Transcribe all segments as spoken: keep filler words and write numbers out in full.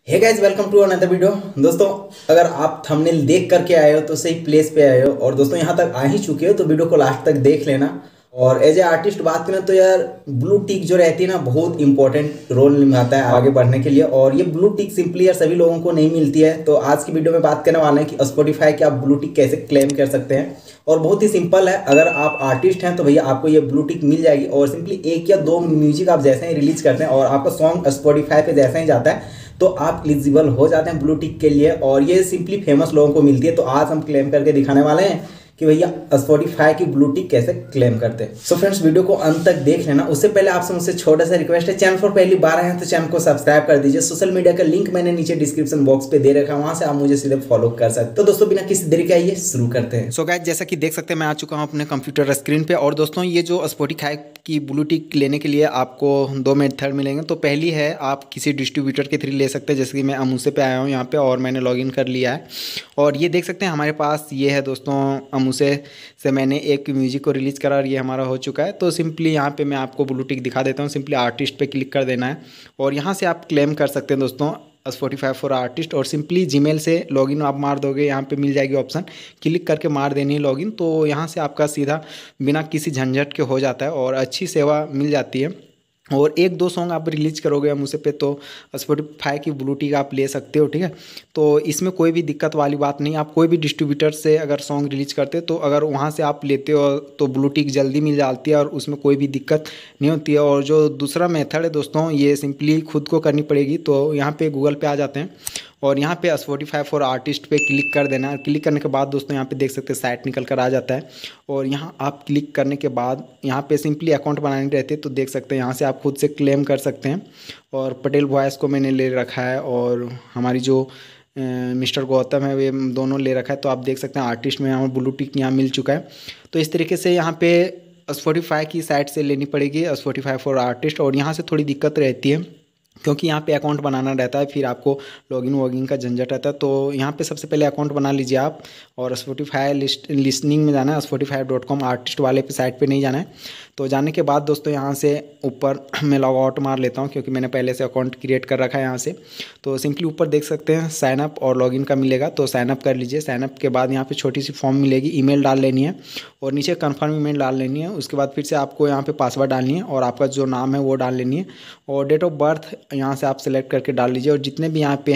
Hey guys, welcome to another video. दोस्तों, अगर आप थंबनेल देख करके आए हो तो सही प्लेस पे आए हो, और दोस्तों यहाँ तक आ ही चुके हो तो वीडियो को लास्ट तक देख लेना। और एज ए आर्टिस्ट बात करें तो यार ब्लू टिक जो रहती है ना, बहुत इंपॉर्टेंट रोल निभाता है आगे बढ़ने के लिए। और ये ब्लू टिक सिंपली यार सभी लोगों को नहीं मिलती है। तो आज की वीडियो में बात करने वाले हैं कि स्पॉटिफाई की आप ब्लू टिक कैसे क्लेम कर सकते हैं। और बहुत ही सिंपल है, अगर आप आर्टिस्ट हैं तो भैया आपको ये ब्लू टिक मिल जाएगी। और सिंपली एक या दो म्यूजिक आप जैसे ही रिलीज करते हैं और आपका सॉन्ग स्पॉटिफाई पे जैसे ही जाता है तो आप एलिजिबल हो जाते हैं ब्लू टिक के लिए। और ये सिंपली फेमस लोगों को मिलती है। तो आज हम क्लेम करके दिखाने वाले हैं कि भैया स्पॉटिफाई की ब्लू टिक कैसे क्लेम करते हैं। सो फ्रेंड्स, वीडियो को अंत तक देख लेना। उससे पहले आपसे मुझसे छोटा सा रिक्वेस्ट है, चैनल पर पहली बार आए हैं तो चैनल को सब्सक्राइब कर दीजिए। सोशल मीडिया का लिंक मैंने नीचे डिस्क्रिप्शन बॉक्स पे दे रखा है, वहां से आप मुझे सीधे फॉलो कर सकते हैं। तो दोस्तों, बिना किसी देरी के आइए शुरू करते हैं। सो गाइस, जैसा कि देख सकते हैं मैं आ चुका हूँ अपने कंप्यूटर स्क्रीन पे। और दोस्तों, ये जो स्पॉटिफाई की ब्लू टिक लेने के लिए आपको दो मेथड मिलेंगे। तो पहली है, आप किसी डिस्ट्रीब्यूटर के थ्रू ले सकते हैं। जैसे कि मैं अमूसे पे आया हूँ यहाँ पे और मैंने लॉगिन कर लिया है। और ये देख सकते हैं हमारे पास ये है दोस्तों, अमूसे से मैंने एक म्यूजिक को रिलीज़ करा और ये हमारा हो चुका है। तो सिंपली यहाँ पे मैं आपको ब्लू टिक दिखा देता हूँ। सिंपली आर्टिस्ट पे क्लिक कर देना है और यहाँ से आप क्लेम कर सकते हैं दोस्तों स्पॉटिफाई फॉर आर्टिस्ट। और सिंपली जीमेल से लॉगिन आप मार दोगे, यहाँ पे मिल जाएगी ऑप्शन, क्लिक करके मार देनी है लॉगिन। तो यहाँ से आपका सीधा बिना किसी झंझट के हो जाता है और अच्छी सेवा मिल जाती है। और एक दो सॉन्ग आप रिलीज करोगे मुझसे पे तो स्पॉटिफाई की ब्लू टिक आप ले सकते हो, ठीक है। तो इसमें कोई भी दिक्कत वाली बात नहीं। आप कोई भी डिस्ट्रीब्यूटर से अगर सॉन्ग रिलीज करते हो तो अगर वहाँ से आप लेते हो तो ब्लू टिक जल्दी मिल जाती है और उसमें कोई भी दिक्कत नहीं होती है। और जो दूसरा मेथड है दोस्तों, ये सिंपली खुद को करनी पड़ेगी। तो यहाँ पे गूगल पे आ जाते हैं और यहाँ पे स्पॉटिफाई फॉर आर्टिस्ट पे क्लिक कर देना है। क्लिक करने के बाद दोस्तों यहाँ पे देख सकते हैं साइट निकल कर आ जाता है। और यहाँ आप क्लिक करने के बाद यहाँ पे सिंपली अकाउंट बनाने रहते हैं। तो देख सकते हैं यहाँ से आप खुद से क्लेम कर सकते हैं। और पटेल वॉइस को मैंने ले रखा है और हमारी जो मिस्टर गौतम है वे दोनों ले रखा है। तो आप देख सकते हैं आर्टिस्ट में यहाँ ब्लू टिक यहाँ मिल चुका है। तो इस तरीके से यहाँ पे स्पॉटिफाई की साइट से लेनी पड़ेगी स्पॉटिफाई फॉर आर्टिस्ट। और यहाँ से थोड़ी दिक्कत रहती है क्योंकि यहाँ पे अकाउंट बनाना रहता है, फिर आपको लॉगिन वॉगिन का झंझट रहता है। तो यहाँ पे सबसे पहले अकाउंट बना लीजिए आप और स्पॉटिफाई लिस्ट लिसनिंग में जाना है। स्पॉटिफाई डॉट कॉम आर्टिस्ट वाले पे साइट पे नहीं जाना है। तो जाने के बाद दोस्तों यहाँ से ऊपर मैं लॉग आउट मार लेता हूँ क्योंकि मैंने पहले से अकाउंट क्रिएट कर रखा है यहाँ से। तो सिंपली ऊपर देख सकते हैं साइन अप और लॉगिन का मिलेगा। तो साइन अप कर लीजिए। साइन अप के बाद यहाँ पे छोटी सी फॉर्म मिलेगी, ईमेल डाल लेनी है और नीचे कन्फर्म ईमेल डाल लेनी है। उसके बाद फिर से आपको यहाँ पे पासवर्ड डालनी है और आपका जो नाम है वो डाल लेनी है। और डेट ऑफ बर्थ यहाँ से आप सेलेक्ट करके डाल लीजिए। और जितने भी यहाँ पे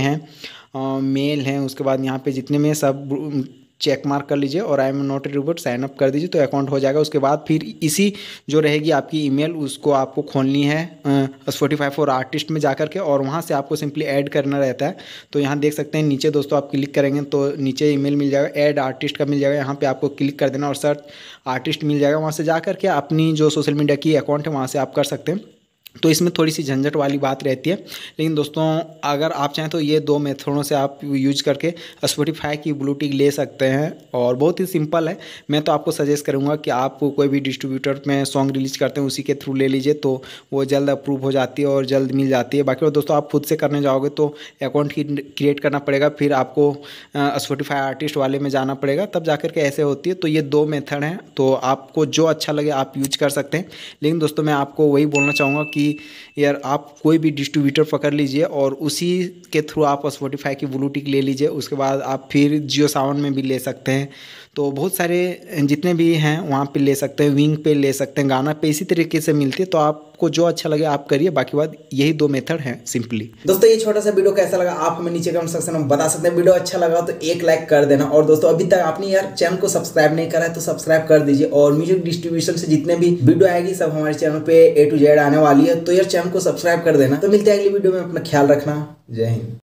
हैं मेल हैं, उसके बाद यहाँ पे जितने में सब चेक मार्क कर लीजिए और I am not a robot sign up कर दीजिए। तो अकाउंट हो जाएगा। उसके बाद फिर इसी जो रहेगी आपकी ईमेल, उसको आपको खोलनी है स्पॉटिफाई फॉर आर्टिस्ट में जाकर के और वहाँ से आपको सिंपली ऐड करना रहता है। तो यहाँ देख सकते हैं नीचे दोस्तों आप क्लिक करेंगे तो नीचे ईमेल मिल जाएगा, ऐड आर्टिस्ट का मिल जाएगा। यहाँ पे आपको क्लिक कर देना और सर्च आर्टिस्ट मिल जाएगा। वहाँ से जा करके अपनी जो सोशल मीडिया की अकाउंट है वहाँ से आप कर सकते हैं। तो इसमें थोड़ी सी झंझट वाली बात रहती है, लेकिन दोस्तों अगर आप चाहें तो ये दो मेथडों से आप यूज करके स्पॉटिफाई की ब्लू टिक ले सकते हैं। और बहुत ही सिंपल है। मैं तो आपको सजेस्ट करूंगा कि आप कोई भी डिस्ट्रीब्यूटर में सॉन्ग रिलीज करते हैं उसी के थ्रू ले लीजिए, तो वो जल्द अप्रूव हो जाती है और जल्द मिल जाती है। बाकी दोस्तों आप खुद से करने जाओगे तो अकाउंट क्रिएट करना पड़ेगा, फिर आपको स्पॉटिफाई आर्टिस्ट वाले में जाना पड़ेगा, तब जाकर के ऐसे होती है। तो ये दो मेथड हैं, तो आपको जो अच्छा लगे आप यूज कर सकते हैं। लेकिन दोस्तों मैं आपको वही बोलना चाहूँगा कि यार आप कोई भी डिस्ट्रीब्यूटर पकड़ लीजिए और उसी के थ्रू आप स्पॉटिफाई की ब्लू टिक ले लीजिए। उसके बाद आप फिर जियो सावन में भी ले सकते हैं। तो बहुत सारे जितने भी हैं वहाँ पे ले सकते हैं, विंग पे ले सकते हैं, गाना पे इसी तरीके से मिलती है। तो आपको जो अच्छा लगे आप करिए। बाकी बात यही दो मेथड हैं सिंपली। दोस्तों, ये छोटा सा वीडियो कैसा लगा आप हमें नीचे कमेंट सेक्शन में बता सकते हैं। वीडियो अच्छा लगा तो एक लाइक कर देना। और दोस्तों अभी तक आपने यार चैनल को सब्सक्राइब नहीं करा है तो सब्सक्राइब कर दीजिए। और म्यूजिक डिस्ट्रीब्यूशन से जितने भी वीडियो आएगी सब हमारे चैनल पे ए टू जेड आने वाली है। तो यार चैनल को सब्सक्राइब कर देना। तो मिलते हैं अगली वीडियो में, अपना ख्याल रखना। जय हिंद।